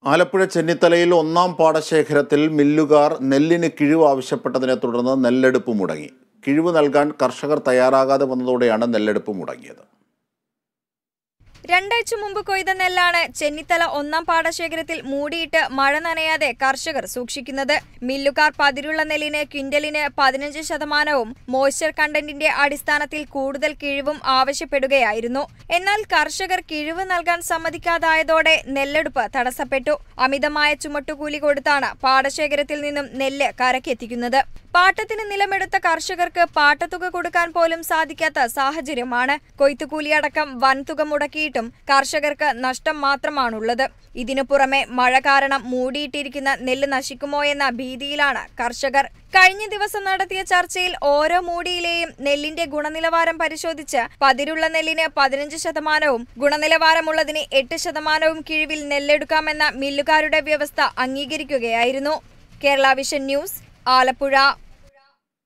ആലപ്പുഴ ചെന്നിത്തലയിൽ ഒന്നാം പാടശേഖരത്തിൽ മില്ലുകാർ നെല്ലിന് കിഴിവ് ആവശ്യപ്പെട്ടതിനെ തുടർന്ന് നെല്ലെടുപ്പ് മുടങ്ങി. കിഴിവ് നൽകാൻ കർഷകർ തയ്യാറാകാതെ വന്നതോടെയാണ് നെല്ലെടുപ്പ് മുടങ്ങിയത്. രണ്ടാഴ്ച മുമ്പ് കൊയ്ത നെല്ലാണ് ചെന്നിത്തല ഒന്നാം പാടശേഖരത്തിൽ മൂടിയിട്ട് മഴ നനയാതെ കർഷകർ സൂക്ഷിക്കുന്നത്. മില്ലുകാർ പതിരുള്ള നെല്ലിന് ക്വിന്റലിന് 15% മോയ്സ്ചർ കണ്ടന്റിന്റെ അടിസ്ഥാനത്തിൽ കൂടുതൽ കിഴിവും ആവശ്യപ്പെടുകയായിരുന്നു. എന്നാൽ കർഷകർ കിഴിവ് നൽകാൻ സമ്മതിക്കാതായതോടെ നെല്ലെടുപ്പ് തടസ്സപ്പെട്ടു. അമിതമായ ചുമട്ടുകൂലി കൊടുത്താണ് പാടശേഖരത്തിൽ നിന്നും നെല്ല് കരക്കെത്തിക്കുന്നത്. പാട്ടത്തിന് നിലമെടുത്ത കർഷകർക്ക് പാട്ടത്തുക കൊടുക്കാൻ പോലും സാധിക്കാത്ത സാഹചര്യമാണ്. കൊയ്ത്തുകൂലിയടക്കം വൻതുക മുടക്കിയിട്ടും കർഷകർക്ക് നഷ്ടം മാത്രമാണുള്ളത്. ഇതിനു പുറമെ മഴ കാരണം മൂടിയിട്ടിരിക്കുന്ന നെല്ല് നശിക്കുമോ എന്ന ഭീതിയിലാണ് കർഷകർ. കഴിഞ്ഞ ദിവസം നടത്തിയ ചർച്ചയിൽ ഓരോ മൂടിയിലെയും നെല്ലിന്റെ ഗുണനിലവാരം പരിശോധിച്ച് പതിരുള്ള നെല്ലിന് 15%, ഗുണനിലവാരമുള്ളതിന് 8% കിഴിവിൽ നെല്ലെടുക്കാമെന്ന മില്ലുകാരുടെ വ്യവസ്ഥ അംഗീകരിക്കുകയായിരുന്നു. Kerala vision news, Alappuzha.